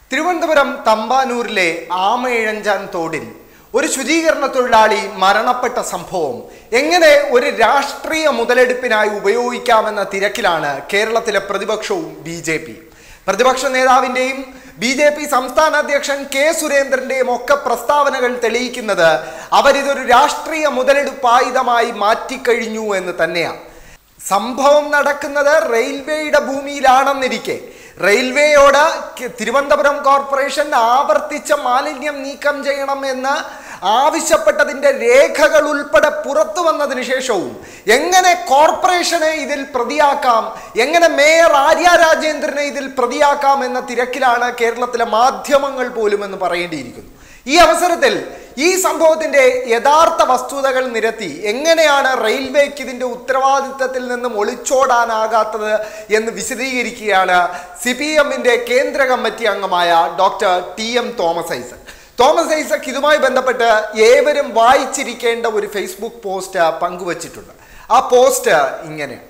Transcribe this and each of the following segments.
തിരുവനന്തപുരം തമ്പാനൂരിലെ ആമയിഴഞ്ചാൻ തോടിൽ ഒരു ശുചീകരണ തൊഴിലാളി മരണപ്പെട്ട സംഭവം എങ്ങനെ ഒരു രാഷ്ട്രീയ മുതലെടുപ്പിനായി ഉപയോഗിക്കാമെന്ന തിരക്കിലാണ് കേരളത്തിലെ പ്രതിപക്ഷവും ബി.ജെ.പി. പ്രതിപക്ഷ നേതാവിൻ്റെയും ബി.ജെ.പി. സംസ്ഥാന അധ്യക്ഷൻ കെ സുരേന്ദ്രൻ്റെയും ഒക്കെ പ്രസ്താവനകൾ തെളിയിക്കുന്നത് അവരിതൊരു രാഷ്ട്രീയ മുതലെടുപ്പായുധമായി മാറ്റിക്കഴിഞ്ഞു എന്ന് തന്നെയാണ്. സംഭവം നടക്കുന്നത് റെയിൽവേയുടെ ഭൂമിയിലാണെന്നിരിക്കെ റെയിൽവേയോട് തിരുവനന്തപുരം കോർപ്പറേഷൻ ആവർത്തിച്ച മാലിന്യം നീക്കം ചെയ്യണം എന്ന് ആവശ്യപ്പെട്ടതിൻ്റെ രേഖകൾ ഉൾപ്പെടെ പുറത്തു വന്നതിന് ശേഷവും എങ്ങനെ കോർപ്പറേഷനെ ഇതിൽ പ്രതിയാക്കാം, എങ്ങനെ മേയർ ആര്യ രാജേന്ദ്രനെ ഇതിൽ പ്രതിയാക്കാം എന്ന തിരക്കിലാണ് കേരളത്തിലെ മാധ്യമങ്ങൾ പോലും എന്ന് പറയേണ്ടിയിരിക്കുന്നു. ഈ അവസരത്തിൽ ഈ സംഭവത്തിൻ്റെ യഥാർത്ഥ വസ്തുതകൾ നിരത്തി എങ്ങനെയാണ് റെയിൽവേക്ക് ഇതിൻ്റെ ഉത്തരവാദിത്തത്തിൽ നിന്നും ഒളിച്ചോടാനാകാത്തത് എന്ന് വിശദീകരിക്കുകയാണ് CPM-ന്റെ കേന്ദ്ര കമ്മിറ്റി അംഗമായ ഡോക്ടർ TM തോമസ് ഐസക്. തോമസ് ഐസക് ഇതുമായി ബന്ധപ്പെട്ട് ഏവരും വായിച്ചിരിക്കേണ്ട ഒരു ഫേസ്ബുക്ക് പോസ്റ്റ് പങ്കുവച്ചിട്ടുണ്ട്. ആ പോസ്റ്റ് ഇങ്ങനെ: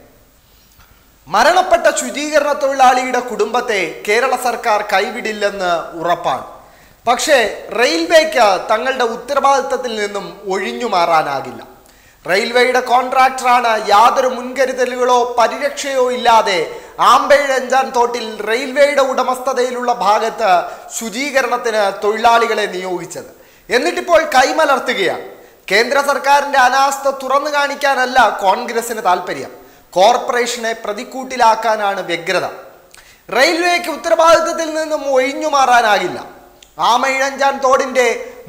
മരണപ്പെട്ട ശുചീകരണ തൊഴിലാളിയുടെ കുടുംബത്തെ കേരള സർക്കാർ കൈവിടില്ലെന്ന് ഉറപ്പാണ്. പക്ഷേ റെയിൽവേക്ക് തങ്ങളുടെ ഉത്തരവാദിത്തത്തിൽ നിന്നും ഒഴിഞ്ഞു മാറാനാകില്ല. റെയിൽവേയുടെ കോൺട്രാക്ടറാണ് യാതൊരു മുൻകരുതലുകളോ പരിരക്ഷയോ ഇല്ലാതെ ആമ്പയിഴഞ്ചാൻ തോട്ടിൽ റെയിൽവേയുടെ ഉടമസ്ഥതയിലുള്ള ഭാഗത്ത് ശുചീകരണത്തിന് തൊഴിലാളികളെ നിയോഗിച്ചത്. എന്നിട്ടിപ്പോൾ കൈമലർത്തുകയാണ്. കേന്ദ്ര സർക്കാരിൻ്റെ അനാസ്ഥ തുറന്നു കാണിക്കാനല്ല കോൺഗ്രസിന് താല്പര്യം, കോർപ്പറേഷനെ പ്രതിക്കൂട്ടിലാക്കാനാണ് വ്യഗ്രത. റെയിൽവേക്ക് ഉത്തരവാദിത്തത്തിൽ നിന്നും ഒഴിഞ്ഞു മാറാനാകില്ല. ആമയിഴഞ്ചാൻ തോടിൻ്റെ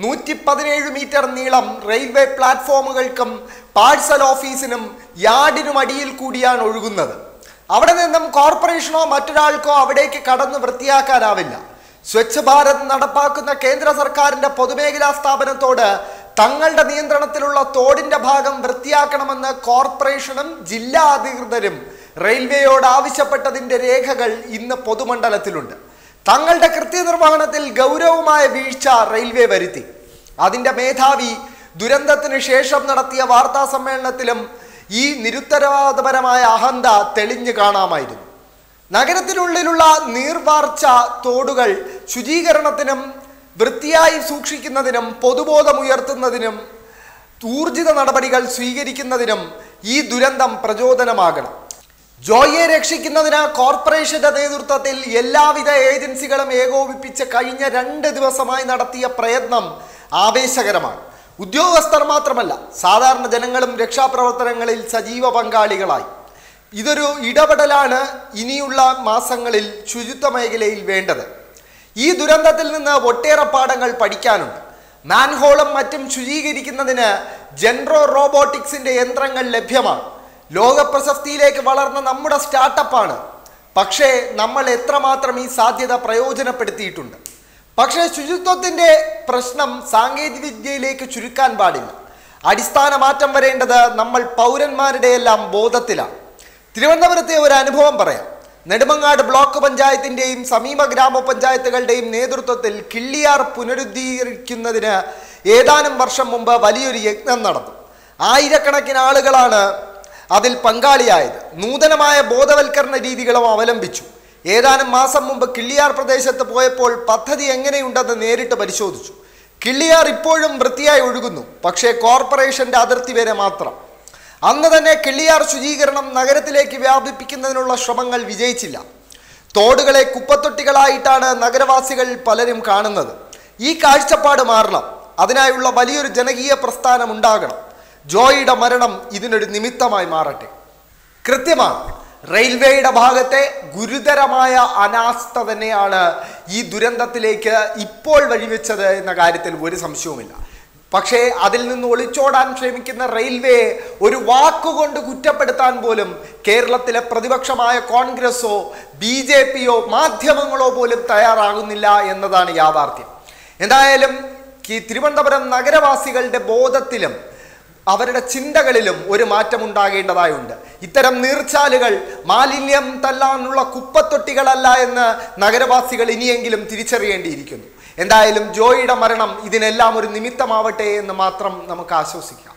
117 മീറ്റർ നീളം റെയിൽവേ പ്ലാറ്റ്ഫോമുകൾക്കും പാഴ്സൽ ഓഫീസിനും യാർഡിനുമടിയിൽ കൂടിയാണ് ഒഴുകുന്നത്. അവിടെ നിന്നും കോർപ്പറേഷനോ മറ്റൊരാൾക്കോ അവിടേക്ക് കടന്ന് വൃത്തിയാക്കാനാവില്ല. സ്വച്ഛ് ഭാരത് നടപ്പാക്കുന്ന കേന്ദ്ര സർക്കാരിൻ്റെ പൊതുമേഖലാ സ്ഥാപനത്തോട് തങ്ങളുടെ നിയന്ത്രണത്തിലുള്ള തോടിൻ്റെ ഭാഗം വൃത്തിയാക്കണമെന്ന് കോർപ്പറേഷനും ജില്ലാ അധികൃതരും റെയിൽവേയോട് ആവശ്യപ്പെട്ടതിൻ്റെ രേഖകൾ ഇന്ന് പൊതുമണ്ഡലത്തിലുണ്ട്. തങ്ങളുടെ കൃത്യനിർവഹണത്തിൽ ഗൗരവമായ വീഴ്ച റെയിൽവേ വരുത്തി. അതിൻ്റെ മേധാവി ദുരന്തത്തിന് ശേഷം നടത്തിയ വാർത്താ സമ്മേളനത്തിലും ഈ നിരുത്തരവാദപരമായ അഹന്ത തെളിഞ്ഞു കാണാമായിരുന്നു. നഗരത്തിനുള്ളിലുള്ള നീർവാർച്ച തോടുകൾ ശുചീകരണത്തിനും വൃത്തിയായി സൂക്ഷിക്കുന്നതിനും പൊതുബോധമുയർത്തുന്നതിനും ഊർജിത നടപടികൾ സ്വീകരിക്കുന്നതിനും ഈ ദുരന്തം പ്രചോദനമാകണം. ജോയിയെ രക്ഷിക്കുന്നതിന് കോർപ്പറേഷന്റെ നേതൃത്വത്തിൽ എല്ലാവിധ ഏജൻസികളും ഏകോപിപ്പിച്ച് കഴിഞ്ഞ 2 ദിവസമായി നടത്തിയ പ്രയത്നം ആവേശകരമാണ്. ഉദ്യോഗസ്ഥർ മാത്രമല്ല, സാധാരണ ജനങ്ങളും രക്ഷാപ്രവർത്തനങ്ങളിൽ സജീവ പങ്കാളികളായി. ഇതൊരു ഇടപെടലാണ് ഇനിയുള്ള മാസങ്ങളിൽ ശുചിത്വ മേഖലയിൽ വേണ്ടത്. ഈ ദുരന്തത്തിൽ നിന്ന് ഒട്ടേറെ പാഠങ്ങൾ പഠിക്കാനുണ്ട്. മാൻഹോളും മറ്റും ശുചീകരിക്കുന്നതിന് ജെൻറോ റോബോട്ടിക്സിന്റെ യന്ത്രങ്ങൾ ലഭ്യമാണ്. ലോകപ്രശസ്തിയിലേക്ക് വളർന്ന നമ്മുടെ സ്റ്റാർട്ടപ്പാണ്. പക്ഷേ നമ്മൾ എത്രമാത്രം ഈ സാധ്യത പ്രയോജനപ്പെടുത്തിയിട്ടുണ്ട്? പക്ഷേ ശുചിത്വത്തിൻ്റെ പ്രശ്നം സാങ്കേതികവിദ്യയിലേക്ക് ചുരുക്കാൻ പാടില്ല. അടിസ്ഥാന മാറ്റം വരേണ്ടത് നമ്മൾ പൗരന്മാരുടെ എല്ലാം ബോധത്തിലാണ്. തിരുവനന്തപുരത്തെ ഒരു അനുഭവം പറയാം. നെടുമങ്ങാട് ബ്ലോക്ക് പഞ്ചായത്തിൻ്റെയും സമീപ ഗ്രാമപഞ്ചായത്തുകളുടെയും നേതൃത്വത്തിൽ കിള്ളിയാർ പുനരുദ്ധീകരിക്കുന്നതിന് ഏതാനും വർഷം മുമ്പ് വലിയൊരു യജ്ഞം നടന്നു. ആയിരക്കണക്കിന് ആളുകളാണ് അതിൽ പങ്കാളിയായത്. നൂതനമായ ബോധവൽക്കരണ രീതികളും അവലംബിച്ചു. ഏതാനും മാസം മുമ്പ് കിള്ളിയാർ പ്രദേശത്ത് പോയപ്പോൾ പദ്ധതി എങ്ങനെയുണ്ടെന്ന് നേരിട്ട് പരിശോധിച്ചു. കിള്ളിയാർ ഇപ്പോഴും വൃത്തിയായി ഒഴുകുന്നു, പക്ഷേ കോർപ്പറേഷന്റെ അതിർത്തി വരെ മാത്രം. അന്ന് തന്നെ കിള്ളിയാർ ശുചീകരണം നഗരത്തിലേക്ക് വ്യാപിപ്പിക്കുന്നതിനുള്ള ശ്രമങ്ങൾ വിജയിച്ചില്ല. തോടുകളെ കുപ്പത്തൊട്ടികളായിട്ടാണ് നഗരവാസികൾ പലരും കാണുന്നത്. ഈ കാഴ്ചപ്പാട് മാറണം. അതിനായുള്ള വലിയൊരു ജനകീയ പ്രസ്ഥാനം ഉണ്ടാകണം. ജോയിയുടെ മരണം ഇതിനൊരു നിമിത്തമായി മാറട്ടെ. കൃത്യമാണ്, റെയിൽവേയുടെ ഭാഗത്തെ ഗുരുതരമായ അനാസ്ഥ തന്നെയാണ് ഈ ദുരന്തത്തിലേക്ക് ഇപ്പോൾ വഴിവെച്ചത് എന്ന കാര്യത്തിൽ ഒരു സംശയവുമില്ല. പക്ഷേ അതിൽ നിന്ന് ഒളിച്ചോടാൻ ശ്രമിക്കുന്ന റെയിൽവേയെ ഒരു വാക്കുകൊണ്ട് കുറ്റപ്പെടുത്താൻ പോലും കേരളത്തിലെ പ്രതിപക്ഷമായ കോൺഗ്രസോ ബി.ജെ.പിയോ മാധ്യമങ്ങളോ പോലും തയ്യാറാകുന്നില്ല എന്നതാണ് യാഥാർത്ഥ്യം. എന്തായാലും ഈ തിരുവനന്തപുരം നഗരവാസികളുടെ ബോധത്തിലും അവരുടെ ചിന്തകളിലും ഒരു മാറ്റം ഉണ്ടാകേണ്ടതായുണ്ട്. ഇത്തരം നീർച്ചാലുകൾ മാലിന്യം തല്ലാനുള്ള കുപ്പത്തൊട്ടികളല്ല എന്ന് നഗരവാസികൾ ഇനിയെങ്കിലും തിരിച്ചറിയേണ്ടിയിരിക്കുന്നു. എന്തായാലും ജോയിയുടെ മരണം ഇതിനെല്ലാം ഒരു നിമിത്തമാവട്ടെ എന്ന് മാത്രം നമുക്ക് ആശ്വസിക്കാം.